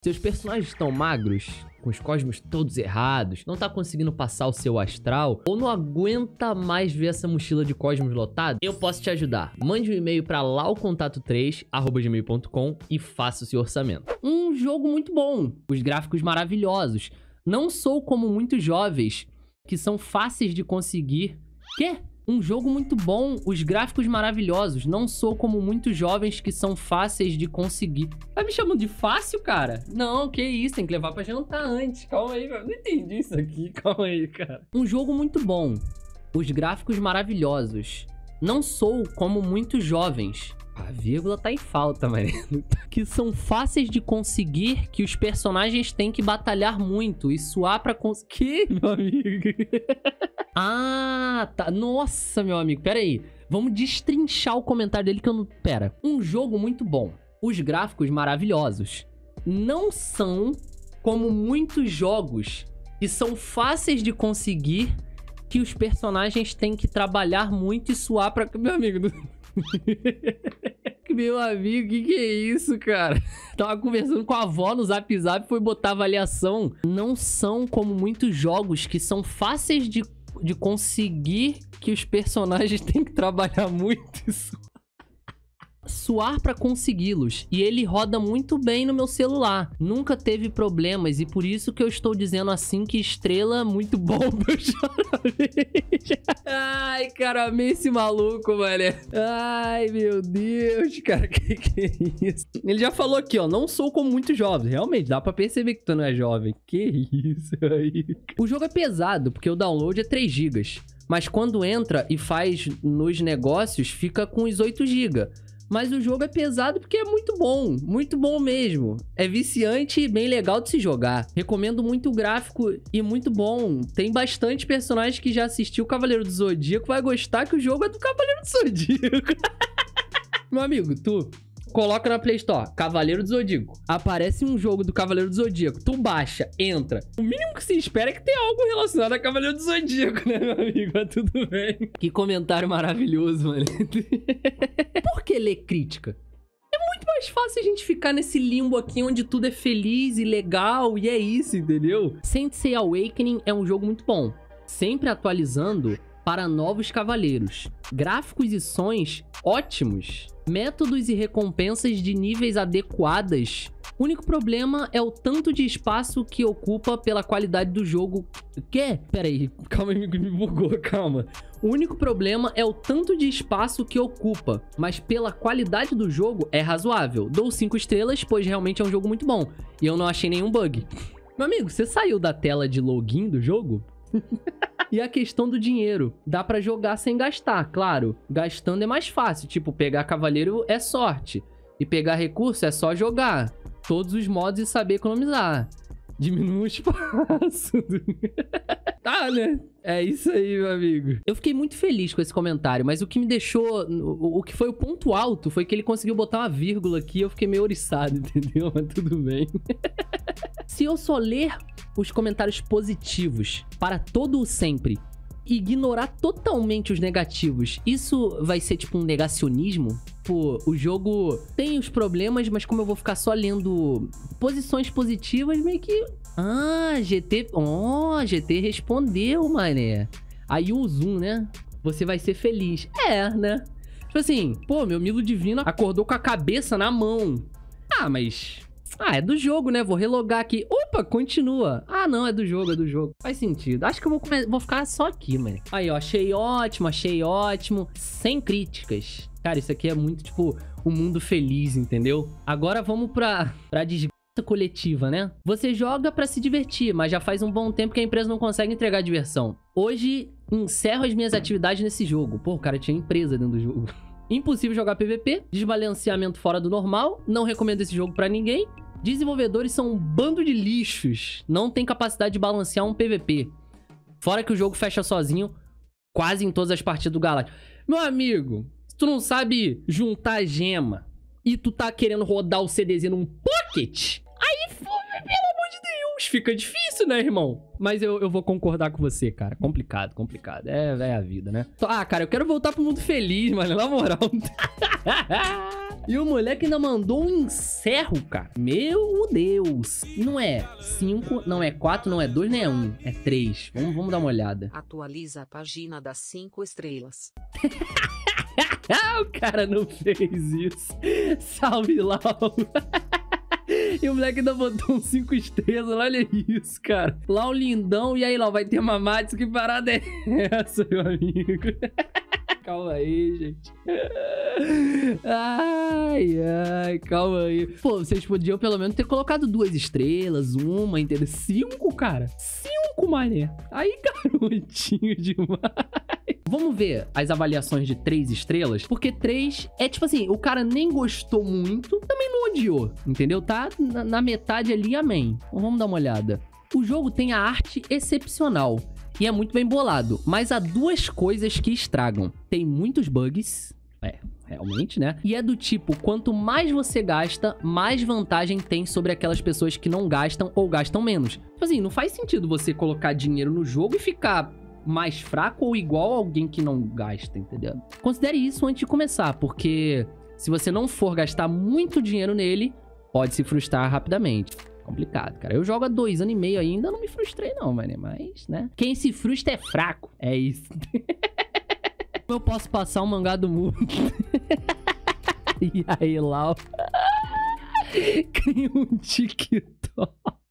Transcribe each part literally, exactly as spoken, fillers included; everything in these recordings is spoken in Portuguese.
Seus personagens estão magros, com os cosmos todos errados, não tá conseguindo passar o seu astral, ou não aguenta mais ver essa mochila de cosmos lotada? Eu posso te ajudar. Mande um e-mail para laucontato três arroba gmail ponto com e faça o seu orçamento. Um jogo muito bom, os gráficos maravilhosos. Não sou como muitos jovens que são fáceis de conseguir. Quê? Um jogo muito bom, os gráficos maravilhosos. Não sou como muitos jovens que são fáceis de conseguir. Tá me chamando de fácil, cara? Não, que isso, tem que levar pra jantar antes. Calma aí, velho. Não entendi isso aqui, calma aí, cara. Um jogo muito bom, os gráficos maravilhosos. Não sou como muitos jovens. A vírgula tá em falta, mano. Que são fáceis de conseguir, que os personagens têm que batalhar muito e suar pra conseguir, meu amigo. Ah, tá. Nossa, meu amigo, pera aí. Vamos destrinchar o comentário dele que eu não... Pera. Um jogo muito bom. Os gráficos maravilhosos. Não são como muitos jogos que são fáceis de conseguir, que os personagens têm que trabalhar muito e suar pra... Meu amigo... Meu amigo, que que é isso, cara? Tava conversando com a avó no Zap Zap, foi botar avaliação. Não são como muitos jogos que são fáceis de, de conseguir, que os personagens têm que trabalhar muito isso. Suar pra consegui-los. E ele roda muito bem no meu celular. Nunca teve problemas e por isso que eu estou dizendo assim que estrela muito bom pro Choraveja. Ai, cara, amei esse maluco, mano. Ai, meu Deus, cara, que que é isso? Ele já falou aqui, ó, não sou como muitos jovens. Realmente, dá pra perceber que tu não é jovem. Que isso aí? O jogo é pesado, porque o download é três gigas. Mas quando entra e faz nos negócios, fica com os oito gigas. Mas o jogo é pesado porque é muito bom, muito bom mesmo. É viciante e bem legal de se jogar. Recomendo muito o gráfico e muito bom. Tem bastante personagens que já assistiu o Cavaleiro do Zodíaco, vai gostar que o jogo é do Cavaleiro do Zodíaco. Meu amigo, tu coloca na Play Store, Cavaleiro do Zodíaco. Aparece um jogo do Cavaleiro do Zodíaco. Tu baixa, entra. O mínimo que se espera é que tenha algo relacionado a Cavaleiro do Zodíaco, né, meu amigo? Mas tudo bem. Que comentário maravilhoso, mano. Por que ler crítica? É muito mais fácil a gente ficar nesse limbo aqui onde tudo é feliz e legal e é isso, entendeu? Saint Seiya Awakening é um jogo muito bom. Sempre atualizando para novos cavaleiros. Gráficos e sons ótimos. Métodos e recompensas de níveis adequadas. O único problema é o tanto de espaço que ocupa pela qualidade do jogo. O quê? Pera aí, calma aí, me bugou, calma. O único problema é o tanto de espaço que ocupa, mas pela qualidade do jogo é razoável. Dou cinco estrelas, pois realmente é um jogo muito bom. E eu não achei nenhum bug. Meu amigo, você saiu da tela de login do jogo? E a questão do dinheiro. Dá pra jogar sem gastar, claro. Gastando é mais fácil. Tipo, pegar cavaleiro é sorte. E pegar recurso é só jogar. Todos os modos e saber economizar. Diminui o espaço. Tá, né? É isso aí, meu amigo. Eu fiquei muito feliz com esse comentário, mas o que me deixou... O, o que foi o ponto alto foi que ele conseguiu botar uma vírgula aqui e eu fiquei meio oriçado, entendeu? Mas tudo bem. Se eu só ler os comentários positivos para todo o sempre e ignorar totalmente os negativos, isso vai ser tipo um negacionismo? Pô, o jogo tem os problemas, mas como eu vou ficar só lendo posições positivas, meio que... Ah, G T... Ó, oh, G T respondeu, mané. Aí o zoom, né? Você vai ser feliz. É, né? Tipo assim, pô, meu Milo Divino acordou com a cabeça na mão. Ah, mas... Ah, é do jogo, né? Vou relogar aqui. Opa, continua. Ah, não, é do jogo, é do jogo. Faz sentido. Acho que eu vou, come... vou ficar só aqui, mano. Aí, ó, achei ótimo, achei ótimo. Sem críticas. Cara, isso aqui é muito, tipo, um mundo feliz, entendeu? Agora vamos pra, pra desgraça coletiva, né? Você joga pra se divertir, mas já faz um bom tempo que a empresa não consegue entregar diversão. Hoje, encerro as minhas atividades nesse jogo. Pô, o cara tinha empresa dentro do jogo. Impossível jogar P V P. Desbalanceamento fora do normal. Não recomendo esse jogo pra ninguém. Desenvolvedores são um bando de lixos. Não tem capacidade de balancear um P V P. Fora que o jogo fecha sozinho quase em todas as partidas do Galáctico. Meu amigo, se tu não sabe juntar gema e tu tá querendo rodar o CDzinho num Pocket, aí, pelo amor de Deus, fica difícil, né, irmão? Mas eu, eu vou concordar com você, cara. Complicado, complicado. É, é a vida, né? Ah, cara, eu quero voltar pro mundo feliz, mano. Na moral. E o moleque ainda mandou um encerro, cara. Meu Deus. Não é cinco, não é quatro, não é dois, nem é um. É três. Vamos, vamos dar uma olhada. Atualiza a página das cinco estrelas. Ah, o cara não fez isso. Salve, Lau. E o moleque ainda botou um cinco estrelas. Olha isso, cara. Lau lindão. E aí, Lau, vai ter Mamatsu? Que parada é essa, meu amigo? Calma aí, gente. Ai, ai, calma aí. Pô, vocês podiam pelo menos ter colocado duas estrelas, uma, entendeu? Cinco, cara. Cinco, mané. Aí, garotinho demais. Vamos ver as avaliações de três estrelas, porque três é tipo assim, o cara nem gostou muito, também não odiou, entendeu? Tá na, na metade ali, amém. Então, vamos dar uma olhada. O jogo tem a arte excepcional e é muito bem bolado, mas há duas coisas que estragam. Tem muitos bugs, é, realmente, né? E é do tipo, quanto mais você gasta, mais vantagem tem sobre aquelas pessoas que não gastam ou gastam menos. Tipo assim, não faz sentido você colocar dinheiro no jogo e ficar mais fraco ou igual a alguém que não gasta, entendeu? Considere isso antes de começar, porque se você não for gastar muito dinheiro nele, pode se frustrar rapidamente. Complicado, cara. Eu jogo há dois anos e meio ainda, não me frustrei não, mano. Mas, né? Quem se frustra é fraco. É isso. Eu posso passar um mangá do mundo. E aí, Lau? Cria um TikTok.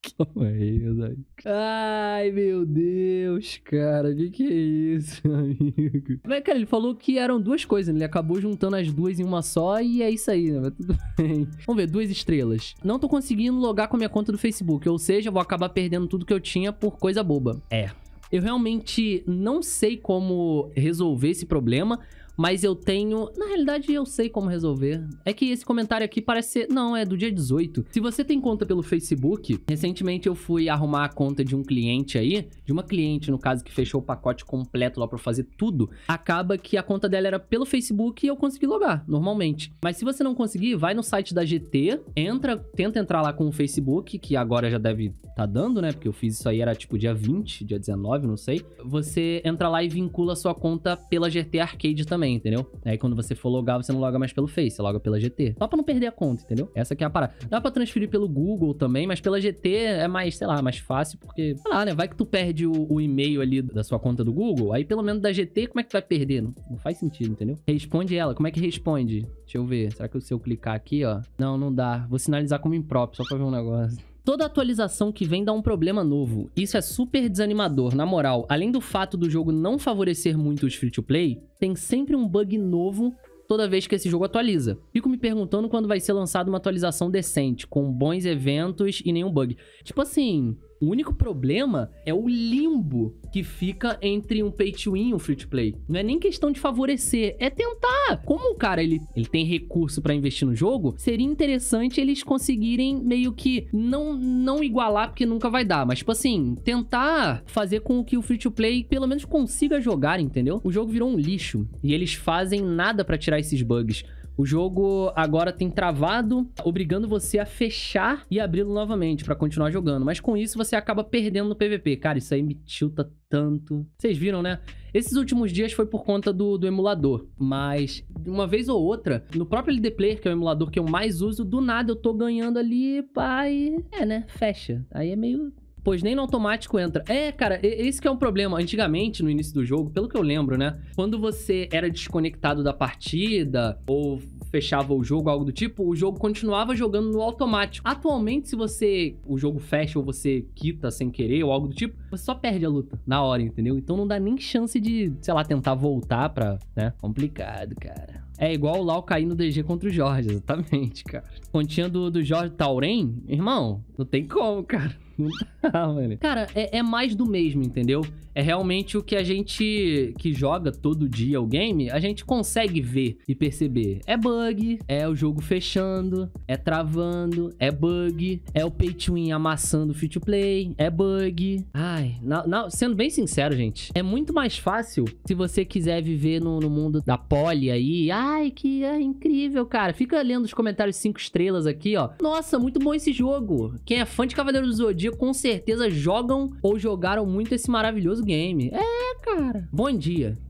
Ai, meu Deus, cara. O que que é isso, amigo? Mas, cara, ele falou que eram duas coisas, né? Ele acabou juntando as duas em uma só e é isso aí, né? Mas tudo bem. Vamos ver, duas estrelas. Não tô conseguindo logar com a minha conta do Facebook, ou seja, vou acabar perdendo tudo que eu tinha por coisa boba. É. Eu realmente não sei como resolver esse problema, mas eu tenho... Na realidade, eu sei como resolver. É que esse comentário aqui parece ser... Não, é do dia dezoito. Se você tem conta pelo Facebook... Recentemente eu fui arrumar a conta de um cliente aí. De uma cliente, no caso, que fechou o pacote completo lá pra fazer tudo. Acaba que a conta dela era pelo Facebook e eu consegui logar, normalmente. Mas se você não conseguir, vai no site da G T. Entra, tenta entrar lá com o Facebook, que agora já deve tá dando, né? Porque eu fiz isso aí, era tipo dia vinte, dia dezenove, não sei. Você entra lá e vincula a sua conta pela G T Arcade também. Entendeu? Aí quando você for logar, você não loga mais pelo Face, você loga pela G T. Só pra não perder a conta, entendeu? Essa aqui é a parada. Dá pra transferir pelo Google também, mas pela G T é mais, sei lá, mais fácil, porque, sei lá, né? Vai que tu perde o, o e-mail ali da sua conta do Google, aí pelo menos da G T, como é que tu vai perder? Não, não faz sentido, entendeu? Responde ela. Como é que responde? Deixa eu ver. Será que se eu clicar aqui, ó? Não, não dá. Vou sinalizar como impróprio, só pra ver um negócio. Toda atualização que vem dá um problema novo. Isso é super desanimador, na moral. Além do fato do jogo não favorecer muito os free-to-play, tem sempre um bug novo toda vez que esse jogo atualiza. Fico me perguntando quando vai ser lançada uma atualização decente, com bons eventos e nenhum bug. Tipo assim... O único problema é o limbo que fica entre um pay to win e um free to play. Não é nem questão de favorecer, é tentar. Como o cara ele, ele tem recurso pra investir no jogo, seria interessante eles conseguirem meio que não, não igualar, porque nunca vai dar. Mas, tipo assim, tentar fazer com que o free to play pelo menos consiga jogar, entendeu? O jogo virou um lixo e eles fazem nada pra tirar esses bugs. O jogo agora tem travado, obrigando você a fechar e abri-lo novamente pra continuar jogando. Mas com isso você acaba perdendo no P V P. Cara, isso aí me tilta tanto. Vocês viram, né? Esses últimos dias foi por conta do, do emulador. Mas, uma vez ou outra, no próprio L D Player, que é o emulador que eu mais uso, do nada eu tô ganhando ali, pai... É, né? Fecha. Aí é meio... Pois nem no automático entra. É, cara, esse que é um problema. Antigamente, no início do jogo, pelo que eu lembro, né? Quando você era desconectado da partida ou fechava o jogo, algo do tipo, o jogo continuava jogando no automático. Atualmente, se você... o jogo fecha ou você quita sem querer ou algo do tipo, você só perde a luta na hora, entendeu? Então não dá nem chance de, sei lá, tentar voltar pra... né? Complicado, cara. É igual o Lau cair no D G contra o Jorge, exatamente, cara. Continha do, do Jorge Tauren, irmão, não tem como, cara. Não dá, mano. Cara, é, é mais do mesmo, entendeu? É realmente o que a gente que joga todo dia o game, a gente consegue ver e perceber. É bug, é o jogo fechando, é travando, é bug, é o pay to win amassando o free to play, é bug. Ai, não, não, sendo bem sincero, gente, é muito mais fácil se você quiser viver no, no mundo da poli aí. Ai, que é incrível, cara. Fica lendo os comentários cinco estrelas aqui, ó. Nossa, muito bom esse jogo. Quem é fã de Cavaleiro do Zodíaco com certeza jogam ou jogaram muito esse maravilhoso game. É, cara. Bom dia.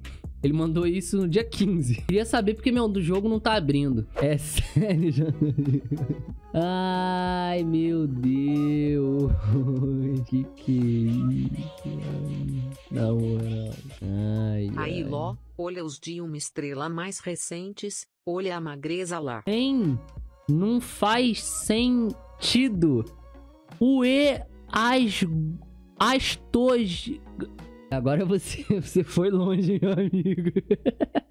Ele mandou isso no dia quinze. Queria saber porque meu do jogo não tá abrindo. É sério, já. Ai, meu Deus. Que que é isso? Na moral. Ai, Aí, ai. Ló, olha os de uma estrela mais recentes, olha a magreza lá. Hein? Não faz sentido. O E as as tos. Agora você, você foi longe, meu amigo.